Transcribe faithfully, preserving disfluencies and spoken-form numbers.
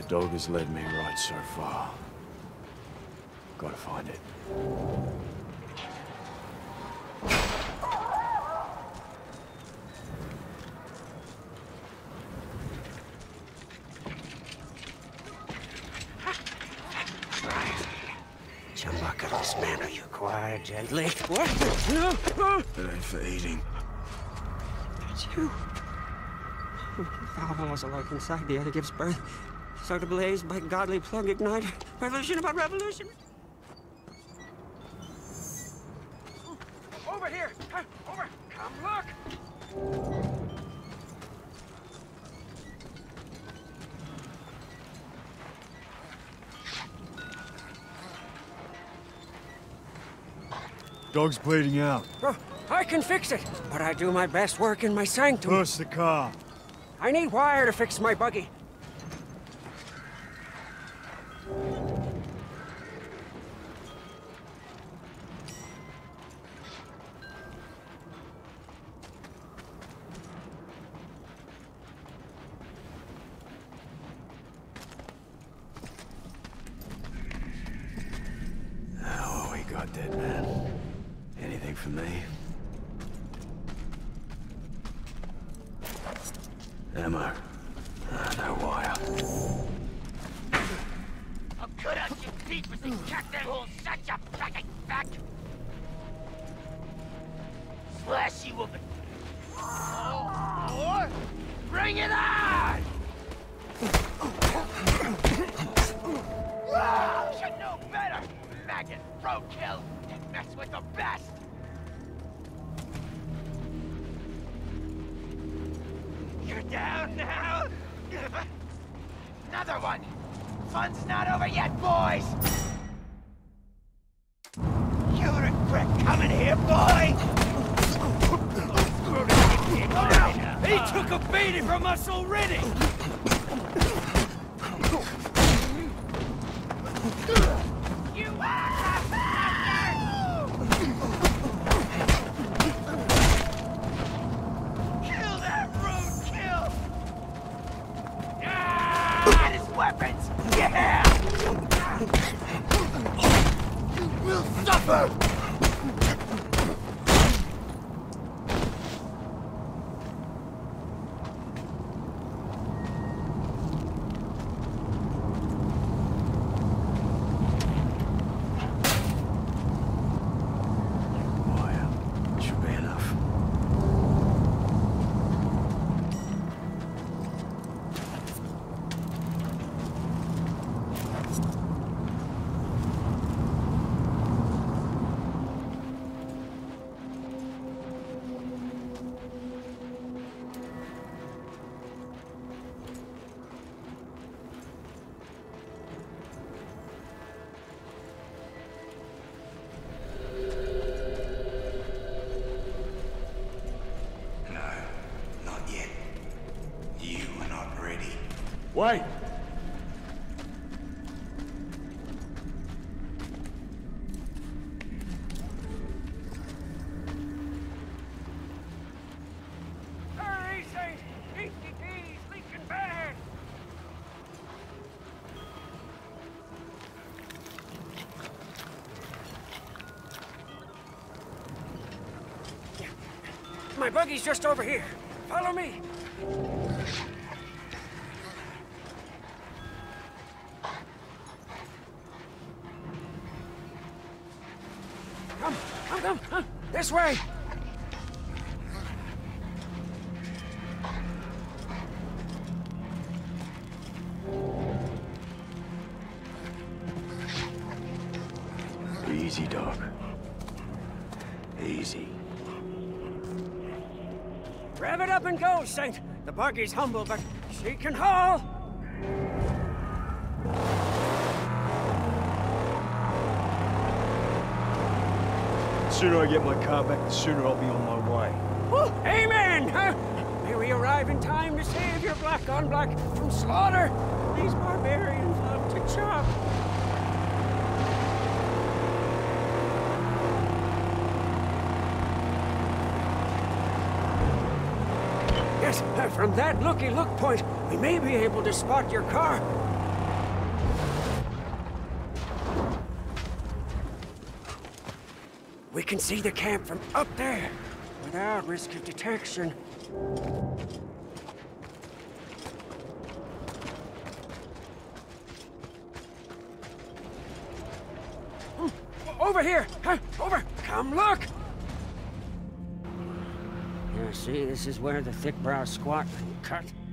Dog has led me right so far. Gotta find it. Chumbuckles, man, are you quiet, gently? What? No, no! It ain't for eating. It's you. Foul was alive inside, the other gives birth. So to blaze by godly plug ignite. Revolution about revolution. Over here! Over! Come look! Dog's bleeding out. Oh, I can fix it, but I do my best work in my sanctum. Push the car. I need wire to fix my buggy. Oh, we got that, man. Anything for me? Ammo. Ah, no wire. I'll cut out your peepers and cut that whole such a fucking back. Slash you up and... Oh, or bring it on! Oh, should know better! Maggot, roadkill, and mess with the best! You're down now? Another one! Fun's not over yet, boys! You'll regret coming here, boy! He took a beating from us already! You are the bastard! Kill that roadkill! Ah, get his weapons! Yeah! You will suffer! Wait! Hurry, say! P C P's leaking bad! My buggy's just over here. Follow me. Come, come, come, come. This way. Easy, dog. Easy. Rev it up and go, Saint. The buggy's humble, but she can haul. The sooner I get my car back, the sooner I'll be on my way. Woo, amen! Huh? May we arrive in time to save your black on black from slaughter. These barbarians love to chop. Yes, uh, from that looky-look point, we may be able to spot your car. can see the camp from up there, without risk of detection. Over here! Huh? Over! Come look! Yeah, see, this is where the thick brow squat cut.